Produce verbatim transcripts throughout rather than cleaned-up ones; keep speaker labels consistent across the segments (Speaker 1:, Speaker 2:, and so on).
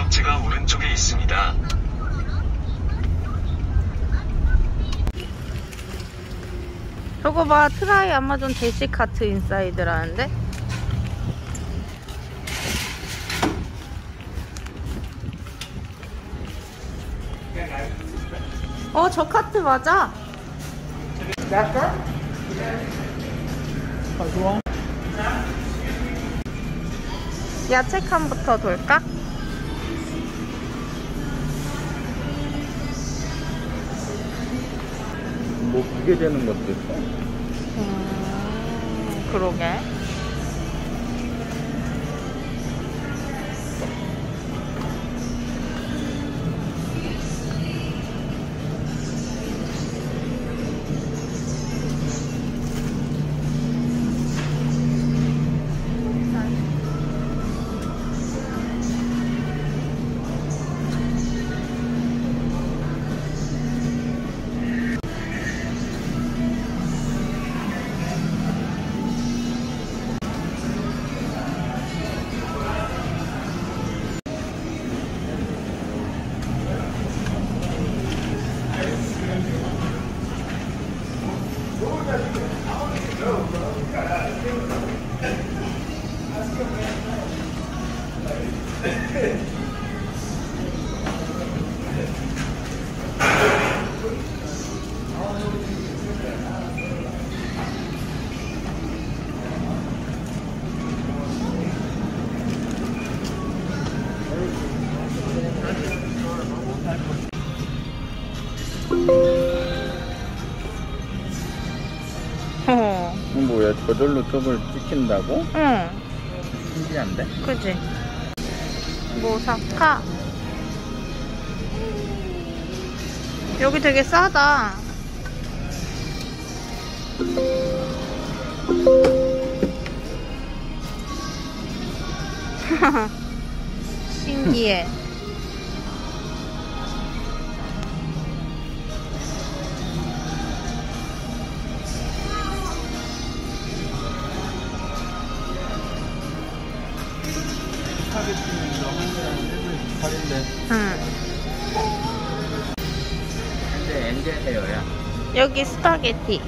Speaker 1: 목적지가 오른쪽에 있습니다.
Speaker 2: 저거 봐, 트라이 아마존 대시 카트 인사이드라는데? 어, 저 카트 맞아. 야채 칸부터 돌까?
Speaker 3: 뭐 그게 되는 것도 있어?
Speaker 2: 음, 그러게. 어.
Speaker 3: 뭐야, 저절로 저걸 찍힌다고?
Speaker 2: 응.
Speaker 3: 신기한데?
Speaker 2: 그지? 뭐 사까? 여기 되게 싸다. 신기해. 응.
Speaker 3: 근데 엔젤 헤어야.
Speaker 2: 여기 스파게티.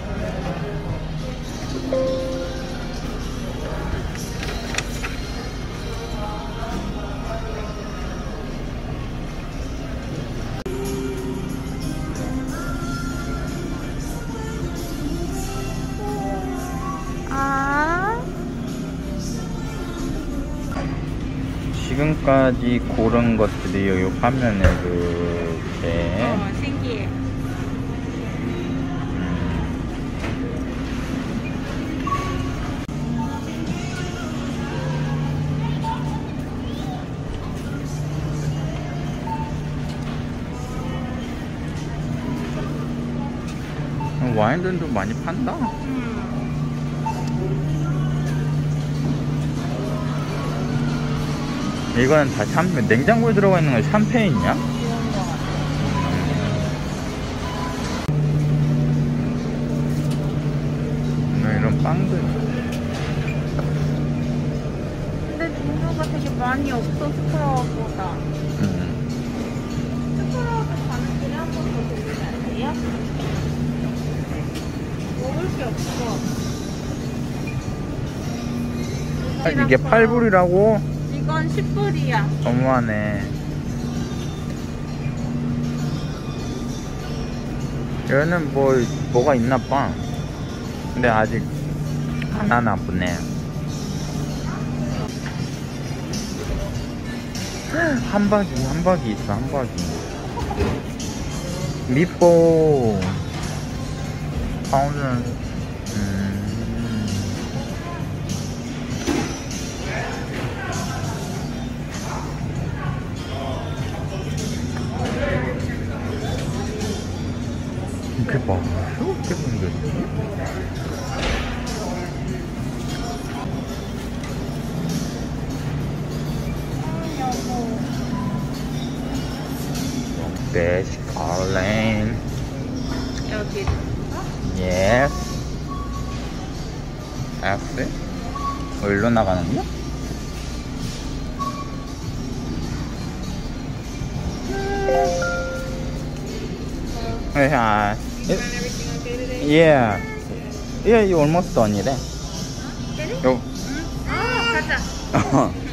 Speaker 2: 아.
Speaker 3: 지금까지 고른 것들이 여기 화면에 이렇게.
Speaker 2: 어, 신기해.
Speaker 3: 와인들도 많이 판다.
Speaker 2: 음.
Speaker 3: 이거는 다 샴페인. 냉장고에 들어가 있는 건 샴페인이야? 음, 이런 빵들.
Speaker 2: 근데 종류가 되게 많이 없어, 스프라우보다.
Speaker 3: 음.
Speaker 2: 스프라우드 가는 길에 한 번 더 들리면 안 돼요? 먹을 게 없어.
Speaker 3: 아, 이게 팔 불이라고?
Speaker 2: 이건 십 불이야.
Speaker 3: 너무하네. 여기는 뭐 뭐가 있나 봐. 근데 아직 안 하나 보네. 한박이 한박이 있어. 한박이 미포 파운드. 음. 이게 봐. 이렇게 생겼지? Best Carlane.
Speaker 2: 여기.
Speaker 3: Yes. F? 어, 일로 나가는 거야? Yeah.
Speaker 2: You want everything okay today?
Speaker 3: Yeah. Yeah, you almost done it.
Speaker 2: Get it?
Speaker 3: 요.
Speaker 2: 응? 아, 가자.